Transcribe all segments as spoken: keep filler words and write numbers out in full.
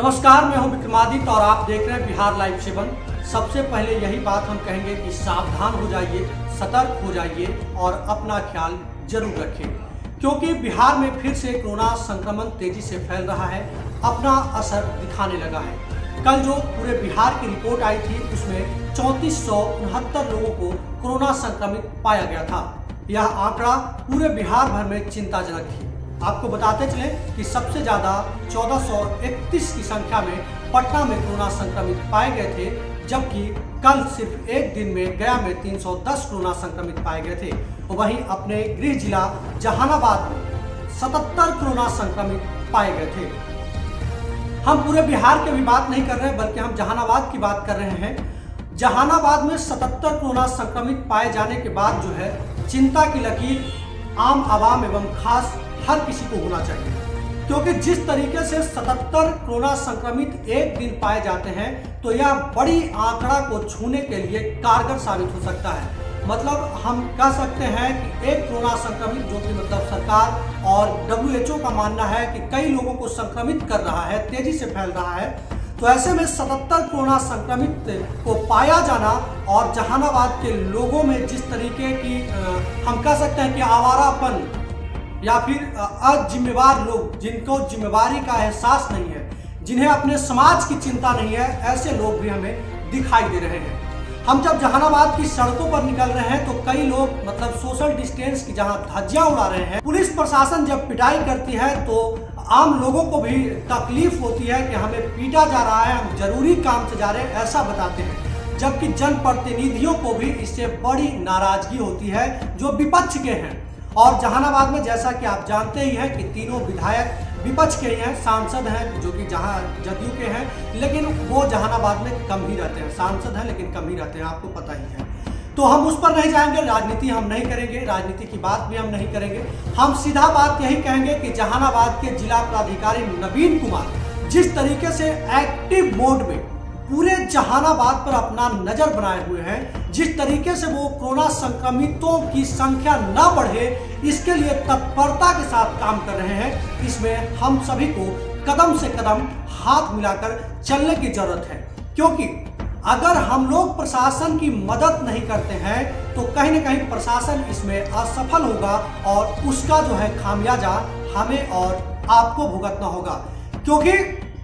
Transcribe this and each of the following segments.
नमस्कार, मैं हूं विक्रमादित्य और आप देख रहे हैं बिहार लाइव सेवन। सबसे पहले यही बात हम कहेंगे कि सावधान हो जाइए, सतर्क हो जाइए और अपना ख्याल जरूर रखें, क्योंकि बिहार में फिर से कोरोना संक्रमण तेजी से फैल रहा है, अपना असर दिखाने लगा है। कल जो पूरे बिहार की रिपोर्ट आई थी उसमें चौंतीस सौ उनहत्तर लोगों को कोरोना संक्रमित पाया गया था। यह आंकड़ा पूरे बिहार भर में चिंताजनक थी। आपको बताते चले कि सबसे ज्यादा चौदह सौ इकतीस की संख्या में पटना में कोरोना संक्रमित पाए गए थे, जबकि कल सिर्फ एक दिन में गया में तीन सौ दस कोरोना संक्रमित पाए गए थे। वहीं अपने गृह जिला जहानाबाद में सतहत्तर कोरोना संक्रमित पाए गए थे। हम पूरे बिहार की भी बात नहीं कर रहे हैं, बल्कि हम जहानाबाद की बात कर रहे हैं। जहानाबाद में सतहत्तर कोरोना संक्रमित पाए जाने के बाद जो है चिंता की लकीर आम आवाम एवं खास हर किसी को होना चाहिए, क्योंकि जिस तरीके से सतहत्तर कोरोना संक्रमित एक दिन पाए जाते हैं तो यह बड़ी आंकड़ा को छूने के लिए कारगर साबित हो सकता है। मतलब हम कह सकते हैं कि एक कोरोना संक्रमित, जो कि मतलब सरकार और डब्ल्यू एच ओ का मानना है कि कई लोगों को संक्रमित कर रहा है, तेजी से फैल रहा है, तो ऐसे में सतहत्तर कोरोना संक्रमित को पाया जाना और जहानाबाद के लोगों में जिस तरीके की हम कह सकते हैं कि आवारापन या फिर अजिम्मेवार लोग, जिनको जिम्मेवारी का एहसास नहीं है, जिन्हें अपने समाज की चिंता नहीं है, ऐसे लोग भी हमें दिखाई दे रहे हैं। हम जब जहानाबाद की सड़कों पर निकल रहे हैं तो कई लोग मतलब सोशल डिस्टेंस की जहां धज्जियां उड़ा रहे हैं। पुलिस प्रशासन जब पिटाई करती है तो आम लोगों को भी तकलीफ होती है कि हमें पीटा जा रहा है, हम जरूरी काम से जा रहे हैं, ऐसा बताते हैं। जबकि जनप्रतिनिधियों को भी इससे बड़ी नाराजगी होती है जो विपक्ष के हैं। और जहानाबाद में जैसा कि आप जानते ही हैं कि तीनों विधायक विपक्ष के ही हैं, सांसद हैं जो कि जहां जदयू के हैं, लेकिन वो जहानाबाद में कम ही रहते हैं। सांसद हैं लेकिन कम ही रहते हैं, आपको पता ही है। तो हम उस पर नहीं जाएंगे, राजनीति हम नहीं करेंगे, राजनीति की बात भी हम नहीं करेंगे। हम सीधा बात यही कहेंगे कि जहानाबाद के जिला पदाधिकारी नवीन कुमार जिस तरीके से एक्टिव मोड में पूरे जहानाबाद पर अपना नजर बनाए हुए हैं, जिस तरीके से वो कोरोना संक्रमितों की संख्या न बढ़े इसके लिए तत्परता के साथ काम कर रहे हैं, इसमें हम सभी को कदम से कदम हाथ मिलाकर चलने की जरूरत है। क्योंकि अगर हम लोग प्रशासन की मदद नहीं करते हैं तो कहीं ना कहीं प्रशासन इसमें असफल होगा और उसका जो है खामियाजा हमें और आपको भुगतना होगा। क्योंकि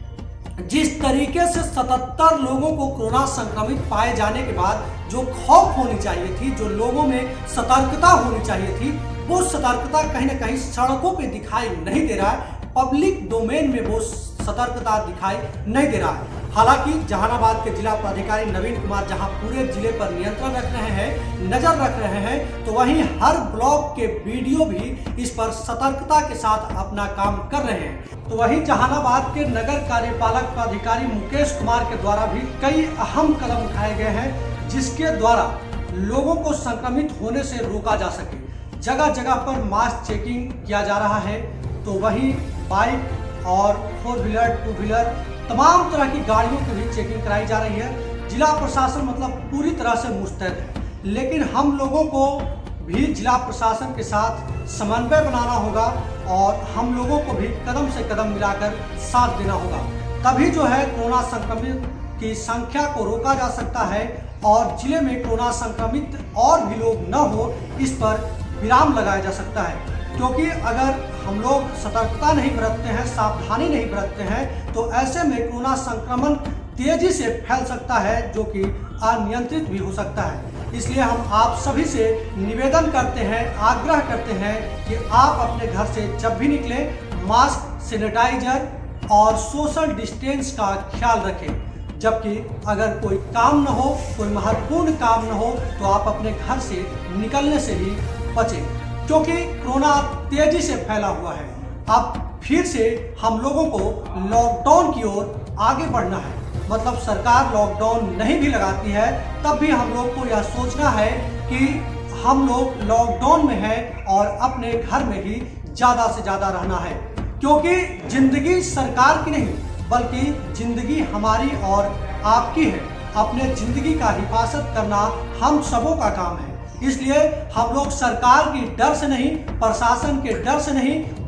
जिस तरीके से सतहत्तर लोगों को कोरोना संक्रमित पाए जाने के बाद जो खौफ होनी चाहिए थी, जो लोगों में सतर्कता होनी चाहिए थी, वो सतर्कता कहीं ना कहीं सड़कों पे दिखाई नहीं दे रहा है। पब्लिक डोमेन में वो सतर्कता दिखाई नहीं दे रहा है। हालांकि जहानाबाद के जिला पदाधिकारी नवीन कुमार जहां पूरे जिले पर नियंत्रण रख रहे हैं, नजर रख रहे हैं, तो वहीं हर ब्लॉक के वीडियो भी इस पर सतर्कता के साथ अपना काम कर रहे हैं। तो वहीं जहानाबाद के नगर कार्यपालक पदाधिकारी मुकेश कुमार के द्वारा भी कई अहम कदम उठाए गए हैं, जिसके द्वारा लोगों को संक्रमित होने से रोका जा सके। जगह जगह पर मास चेकिंग किया जा रहा है, तो वहीं बाइक और फोर व्हीलर, टू व्हीलर, तमाम तरह की गाड़ियों की भी चेकिंग कराई जा रही है। जिला प्रशासन मतलब पूरी तरह से मुस्तैद है, लेकिन हम लोगों को भी जिला प्रशासन के साथ समन्वय बनाना होगा और हम लोगों को भी कदम से कदम मिलाकर साथ देना होगा। तभी जो है कोरोना संक्रमित की संख्या को रोका जा सकता है और जिले में कोरोना संक्रमित और भी लोग न हो, इस पर विराम लगाया जा सकता है। क्योंकि अगर हम लोग सतर्कता नहीं बरतते हैं, सावधानी नहीं बरतते हैं, तो ऐसे में कोरोना संक्रमण तेजी से फैल सकता है, जो कि अनियंत्रित भी हो सकता है। इसलिए हम आप सभी से निवेदन करते हैं, आग्रह करते हैं कि आप अपने घर से जब भी निकलें मास्क, सैनिटाइजर और सोशल डिस्टेंस का ख्याल रखें। जबकि अगर कोई काम न हो, कोई महत्वपूर्ण काम न हो, तो आप अपने घर से निकलने से भी बचें, क्योंकि कोरोना तेजी से फैला हुआ है। अब फिर से हम लोगों को लॉकडाउन की ओर आगे बढ़ना है। मतलब सरकार लॉकडाउन नहीं भी लगाती है, तब भी हम लोग को यह सोचना है कि हम लोग लॉकडाउन में हैं और अपने घर में ही ज्यादा से ज्यादा रहना है। क्योंकि जिंदगी सरकार की नहीं, बल्कि जिंदगी हमारी और आपकी है। अपने जिंदगी का हिफाजत करना हम सबों का काम है। इसलिए हम लोग सरकार की डर से नहीं, प्रशासन के डर से नहीं,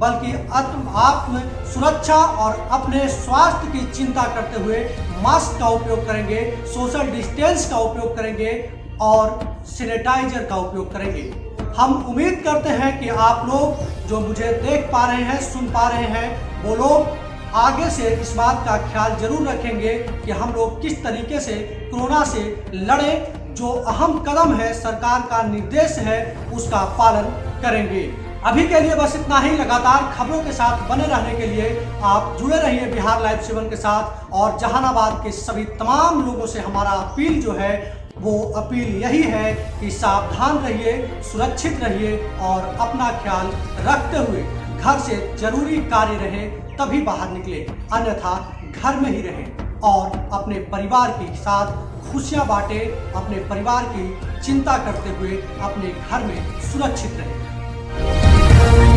बल्कि आत्म सुरक्षा और अपने स्वास्थ्य की चिंता करते हुए मास्क का उपयोग करेंगे, सोशल डिस्टेंस का उपयोग करेंगे और सैनिटाइजर का उपयोग करेंगे। हम उम्मीद करते हैं कि आप लोग जो मुझे देख पा रहे हैं, सुन पा रहे हैं, वो लोग आगे से इस बात का ख्याल जरूर रखेंगे कि हम लोग किस तरीके से कोरोना से लड़ें। जो अहम कदम है, सरकार का निर्देश है, उसका पालन करेंगे। अभी के लिए बस इतना ही। लगातार खबरों के साथ बने रहने के लिए आप जुड़े रहिए बिहार लाइव सेवन के साथ। और जहानाबाद के सभी तमाम लोगों से हमारा अपील जो है वो अपील यही है कि सावधान रहिए, सुरक्षित रहिए और अपना ख्याल रखते हुए घर से जरूरी कार्य रहे तभी बाहर निकले, अन्यथा घर में ही रहें और अपने परिवार के साथ खुशियां बांटे, अपने परिवार की चिंता करते हुए अपने घर में सुरक्षित रहें।